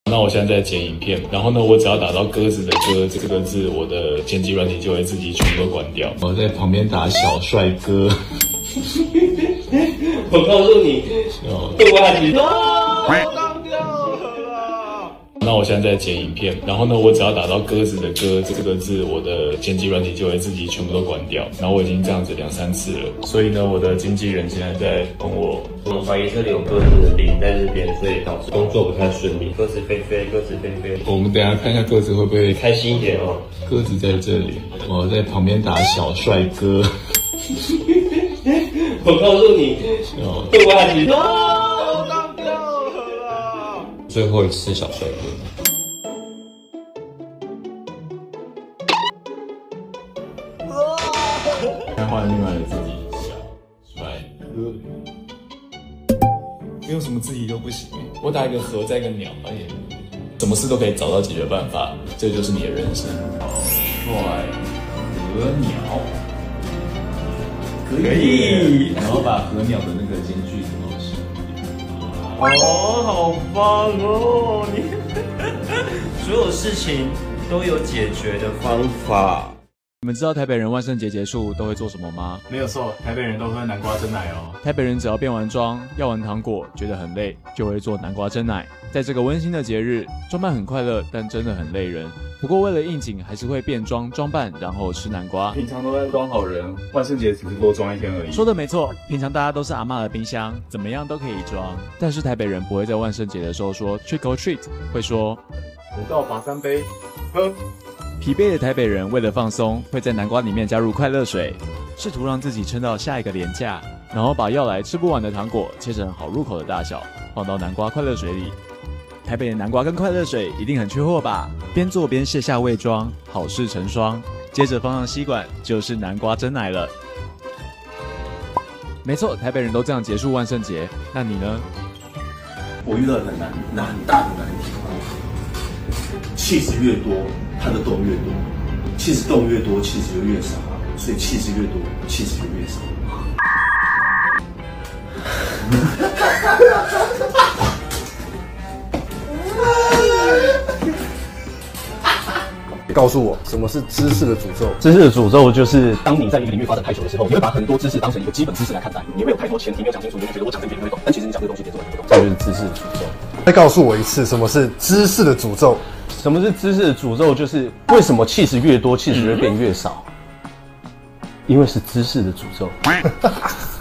那我现在在剪影片，然后呢，我只要打到鸽子的鸽这个字，我的剪辑软体就会自己全部都关掉。我在旁边打小帅哥。 我告诉你，对我还是那我现在在剪影片，然后呢，我只要打到鸽子的鸽这个字，我的剪辑软体就会自己全部都关掉。然后我已经这样子2、3次了，所以呢，我的经纪人现在在帮我。 我怀疑这里有鸽子的灵在这边，所以导致工作不太顺利。鸽子飞飞，鸽子飞飞。 我们等一下看一下鸽子会不会开心一点哦。 鸽子在这里，我在旁边打小帅哥。 我告诉你，对我还是最后一次小帅哥。 再换另外的自己小帅哥，没有什么字体都不行。我打一个和，再一个鸟，而且什么事都可以找到解决办法，这就是你的人生。帅和鸟，可以，然后把和鸟的那个间距怎么写？ 哦，好棒哦！你所有事情都有解决的方法。 你们知道台北人万圣节结束都会做什么吗？ 没有错，台北人都喝南瓜珍奶哦。 台北人只要变完妆、要完糖果，觉得很累，就会做南瓜珍奶。在这个温馨的节日，装扮很快乐，但真的很累人。不过为了应景，还是会变装装扮，然后吃南瓜。 平常都在装好人，万圣节只是多装1天而已。 说的没错，平常大家都是阿嬷的冰箱，怎么样都可以装。但是台北人不会在万圣节的时候说 trick or treat， 会说 5到罚3杯，喝。 疲惫的台北人为了放松，会在南瓜里面加入快乐水，试图让自己撑到下一个连假，然后把要来吃不完的糖果切成好入口的大小，放到南瓜快乐水里。台北的南瓜跟快乐水一定很缺货吧？边做边卸下伪装，好事成双。接着放上吸管，就是南瓜珍奶了。没错，台北人都这样结束万圣节。那你呢？ 我遇到一个很大的难题。气质越多，它的洞越多；气质洞越多，气质就越少。所以气质越多，气质就越少。 告诉我什么是知识的诅咒？ 知识的诅咒就是，当你在一个领域发展太久的时候，你会把很多知识当成一个基本知识来看待，你会有太多前提没有讲清楚，你会觉得我讲这个别人会懂，但其实你讲这个东西别人会懂，这就是知识的诅咒。 再告诉我一次，什么是知识的诅咒？ 什么是知识的诅咒？就是为什么气质越多，气质会变越少？因为是知识的诅咒。